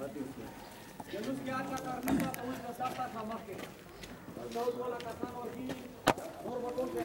جلوس کې هغه کار نه تا اوس د 7 ساعته مخکې دا اوس ولا کسان ورګي نور وټول